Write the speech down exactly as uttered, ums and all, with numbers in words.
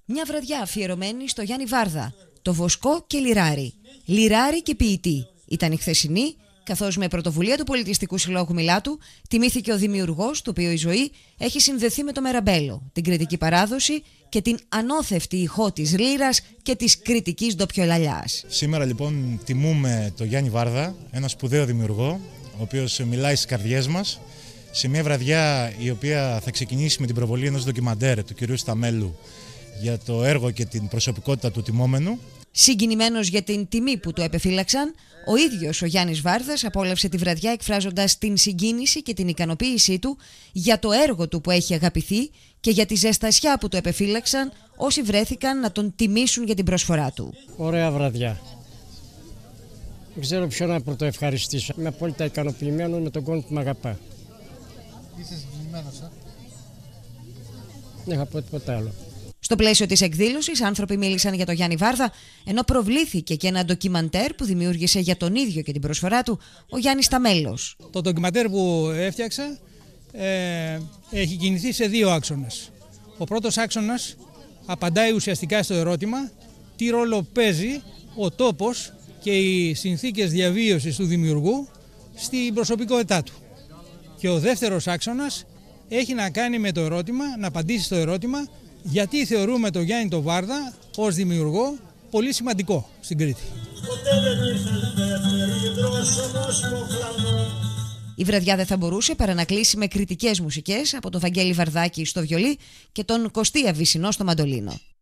Μια βραδιά αφιερωμένη στο Γιάννη Βάρδα, το Βοσκό και Λιράρι. Λιράρι και ποιητή ήταν η χθεσινή, καθώς με πρωτοβουλία του Πολιτιστικού Συλλόγου Μιλάτου τιμήθηκε ο δημιουργός, του οποίου η ζωή έχει συνδεθεί με το Μεραμπέλο, την κρητική παράδοση και την ανώθευτη ηχό της λύρας και της κρητικής ντοπιολαλιάς. Σήμερα λοιπόν τιμούμε τον Γιάννη Βάρδα, ένα σπουδαίο δημιουργό, ο οποίος μιλάει στις καρδιές μας, σε μια βραδιά η οποία θα ξεκινήσει με την προβολή ενός ντοκιμαντέρ του κυρίου Σταμέλου για το έργο και την προσωπικότητα του τιμόμενου. Συγκινημένος για την τιμή που του επεφύλαξαν, ο ίδιος ο Γιάννης Βάρδας απόλαυσε τη βραδιά εκφράζοντας την συγκίνηση και την ικανοποίησή του για το έργο του που έχει αγαπηθεί και για τη ζεστασιά που του επεφύλαξαν όσοι βρέθηκαν να τον τιμήσουν για την προσφορά του. Ωραία βραδιά. Δεν ξέρω ποιο να πρωτοευχαριστήσω. Είμαι απόλυτα ικανοποιημένο με τον κόσμο που με αγαπά. Είσαι συγκινημένος, ε? Δεν θα πω τίποτα άλλο. Στο πλαίσιο της εκδήλωσης, άνθρωποι μίλησαν για τον Γιάννη Βάρδα, ενώ προβλήθηκε και ένα ντοκιμαντέρ που δημιούργησε για τον ίδιο και την προσφορά του ο Γιάννης Σταμέλος. Το ντοκιμαντέρ που έφτιαξα ε, έχει κινηθεί σε δύο άξονες. Ο πρώτος άξονας απαντάει ουσιαστικά στο ερώτημα τι ρόλο παίζει ο τόπος και οι συνθήκες διαβίωσης του δημιουργού στην προσωπικότητά του. Και ο δεύτερος άξονας έχει να κάνει με το ερώτημα, να απαντήσει στο ερώτημα γιατί θεωρούμε τον Γιάννη τον Βάρδα ως δημιουργό πολύ σημαντικό στην Κρήτη. Η βραδιά δεν θα μπορούσε παρά να κλείσει με κριτικές μουσικές από τον Βαγγέλη Βαρδάκη στο βιολί και τον Κωστή Αβυσσινό στο μαντολίνο.